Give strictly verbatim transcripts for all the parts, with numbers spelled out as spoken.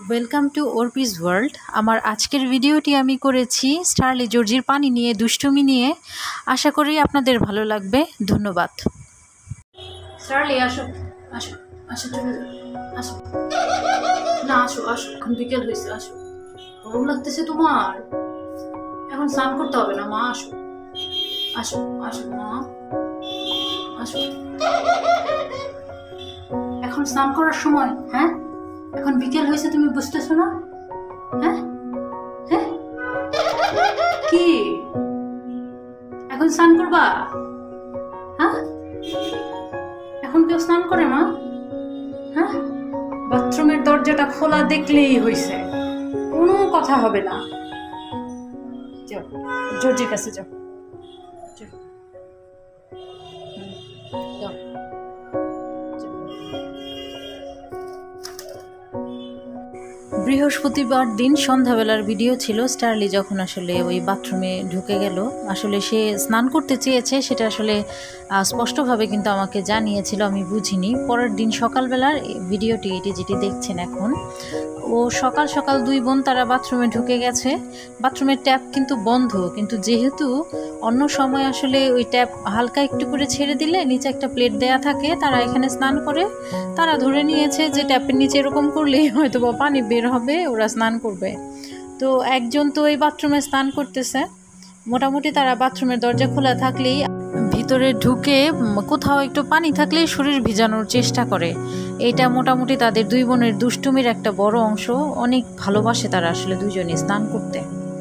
Welcome to অর্পিস world. আমার আজকের ভিডিওটি আমি করেছি স্টারলি জর্জির পানি নিয়ে, দুষ্টুমি নিয়ে। আশা করি আপনাদের ভালো লাগবে। ধন্যবাদ। স্টারলি আসো আসো আসো চলে যাও, আসো না, আসো আসো, এখন বিকেল হয়েছে, আসো। গরম লাগতেছে তোমার? এখন স্নান করতে হবে না মা, আসো আসো আসো মা, আসো। এখন স্নান করার সময়? হ্যাঁ, এখন বিকেল হয়েছে, তুমি বুঝতেছো না? হ্যাঁ হ্যাঁ, কি এখন স্নান করবা? হ্যাঁ, এখন কেউ স্নান করে মা? হ্যাঁ, বাথরুমের দরজাটা খোলা দেখলেই হয়েছে, কোনো কথা হবে না। যাও জর্জির কাছে যাও, যাও। বৃহস্পতিবার দিন সন্ধ্যাবেলার ভিডিও ছিল। স্টারলি যখন আসলে ওই বাথরুমে ঢুকে গেল, আসলে সে স্নান করতে চেয়েছে সেটা আসলে স্পষ্টভাবে কিন্তু আমাকে জানিয়েছিল, আমি বুঝিনি। পরের দিন সকালবেলার ভিডিওটি এটি যেটি দেখছেন এখন, ও সকাল সকাল দুই বোন তারা বাথরুমে ঢুকে গেছে। বাথরুমের ট্যাপ কিন্তু বন্ধ, কিন্তু যেহেতু অন্য সময় আসলে ওই ট্যাপ হালকা একটু করে ছেড়ে দিলে নিচে একটা প্লেট দেয়া থাকে, তারা এখানে স্নান করে, তারা ধরে নিয়েছে যে ট্যাপের নিচে এরকম করলেই হয়তো বা পানি বের হবে, ওরা স্নান করবে। তো একজন তো এই বাথরুমে স্নান করতেছে, মোটামুটি তারা বাথরুমের দরজা খোলা থাকলেই ভিতরে ঢুকে কোথাও একটু পানি থাকলেই শরীর ভিজানোর চেষ্টা করে। এটা মোটামুটি তাদের দুই বোনের দুষ্টুমির একটা বড় অংশ। অনেক ভালোবাসে তারা আসলে দুজনে স্নান করতে।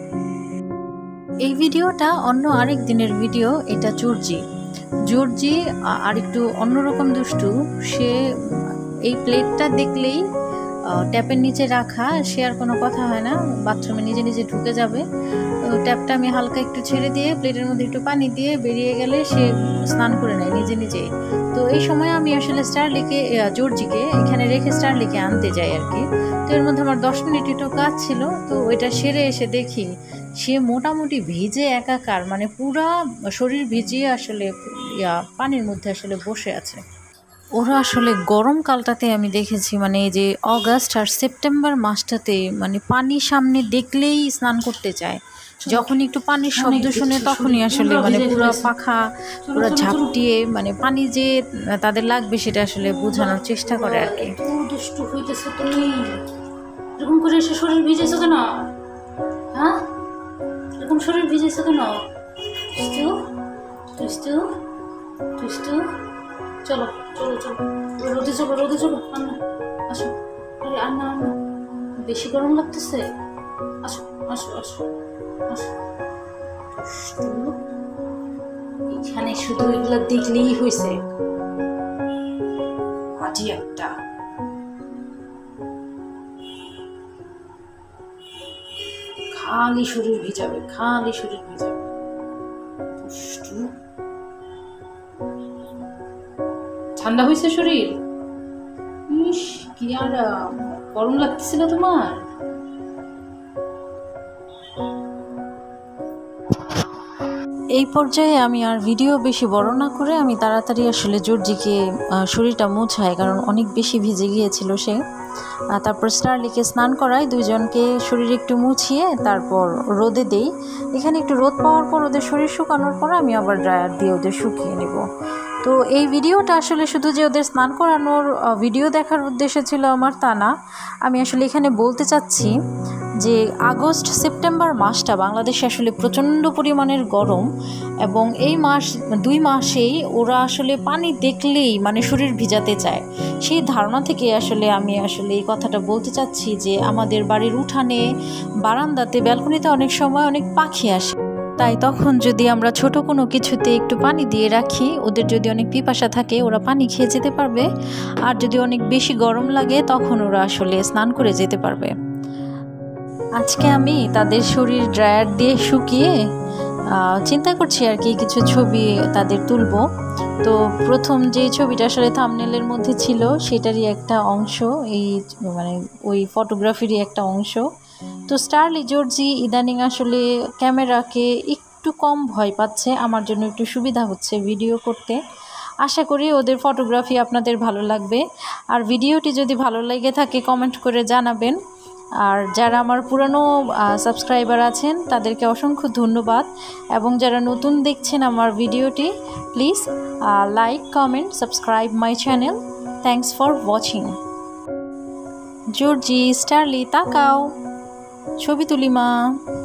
এই ভিডিওটা অন্য আরেক দিনের ভিডিও। এটা জর্জি জর্জি আর একটু অন্যরকম দুষ্টু। সে এই প্লেটটা দেখলেই ট্যাপের নিচে রাখা, সে আর কোনো কথা হয় না, বাথরুমে নিজে নিজে ঢুকে যাবে। ট্যাপটা আমি হালকা একটু ছেড়ে দিয়ে প্লেটের মধ্যে একটু পানি দিয়ে বেরিয়ে গেলে সে স্নান করে নেয় নিজে নিজে। তো এই সময় আমি আসলে স্টারলিকে, জর্জিকে এখানে রেখে স্টারলিকে আনতে যাই আর কি। তো এর মধ্যে আমার দশ মিনিট একটু কাজ ছিল, তো ওইটা সেরে এসে দেখি সে মোটামুটি ভিজে একাকার, মানে পুরা শরীর ভিজিয়ে আসলে ইয়া পানির মধ্যে আসলে বসে আছে। ওরা আসলে গরমকালটাতে আমি দেখেছি, মানে এই যে অগাস্ট আর সেপ্টেম্বর মাসটাতে, মানে পানি সামনে দেখলেই স্নান করতে চায়। যখন একটু পানির শব্দ শুনে তখনই আসলে মানে পুরো পাখা পুরো ঝাপটিয়ে, মানে পানি যে তাদের লাগবে সেটা আসলে বোঝানোর চেষ্টা করে আর কি। দুষ্টু হইতেছে তুমি, এরকম করে এসে শরীর ভিজেছো কেন? হ্যাঁ, এরকম শরীর ভিজেছো কেন? দুষ্টু দুষ্টু দুষ্টু, চলো চলো চলো, রোদে চলো রোদে চলো, আন্না আসো। আরে আন্না আন্না, বেশি গরম লাগতেছে, আসো আসো আসো আসো। এখানে শুধু এগুলা দেখলেই হয়েছে, হাজি একটা। খালি শরীর ভিজাবে, খালি শরীর ভিজাবে, দুষ্টু। ঠান্ডা হয়েছে শরীর? ইস, কি আর গরম লাগতেছিল তোমার? এই পর্যায়ে আমি আর ভিডিও বেশি বড় না করে আমি তাড়াতাড়ি আসলে জর্জিকে শরীরটা মুছাই, কারণ অনেক বেশি ভিজে গিয়েছিল সে। তারপর স্টারলিকে স্নান করাই, দুইজনকে শরীর একটু মুছিয়ে তারপর রোদে দেই। এখানে একটু রোদ পাওয়ার পর ওদের শরীর শুকানোর পর আমি আবার ড্রায়ার দিয়ে ওদের শুকিয়ে নেব। তো এই ভিডিওটা আসলে শুধু যে ওদের স্নান করানোর ভিডিও দেখার উদ্দেশ্য ছিল আমার, তা না। আমি আসলে এখানে বলতে চাচ্ছি যে আগস্ট সেপ্টেম্বর মাসটা বাংলাদেশে আসলে প্রচণ্ড পরিমাণের গরম, এবং এই মাস দুই মাসেই ওরা আসলে পানি দেখলেই মানে শরীর ভিজাতে চায়। সেই ধারণা থেকে আসলে আমি আসলে এই কথাটা বলতে চাচ্ছি যে আমাদের বাড়ির উঠানে, বারান্দাতে, ব্যালকনিতে অনেক সময় অনেক পাখি আসে, তাই তখন যদি আমরা ছোট কোনো কিছুতে একটু পানি দিয়ে রাখি, ওদের যদি অনেক পিপাসা থাকে ওরা পানি খেয়ে যেতে পারবে, আর যদি অনেক বেশি গরম লাগে তখন ওরা আসলে স্নান করে যেতে পারবে। আজকে আমি তাদের শরীর ড্রায়ার দিয়ে শুকিয়ে চিন্তা করছি আর কি কিছু ছবি তাদের তুলব। তো প্রথম যে ছবিটা আসলে থাম্বনেলের মধ্যে ছিল সেটারই একটা অংশ, এই মানে ওই ফটোগ্রাফিরই একটা অংশ। তো স্টারলি জর্জি ইদানিং আসলে ক্যামেরাকে একটু কম ভয় পাচ্ছে, আমার জন্য একটু সুবিধা হচ্ছে ভিডিও করতে। আশা করি ওদের ফটোগ্রাফি আপনাদের ভালো লাগবে। আর ভিডিওটি যদি ভালো লেগে থাকে কমেন্ট করে জানাবেন। আর যারা আমার পুরানো সাবস্ক্রাইবার আছেন তাদেরকে অসংখ্য ধন্যবাদ, এবং যারা নতুন দেখছেন আমার ভিডিওটি, please like, comment, subscribe my channel. Thanks for watching. জর্জি, স্টারলি, তাকাও, ছবি তুলি মা।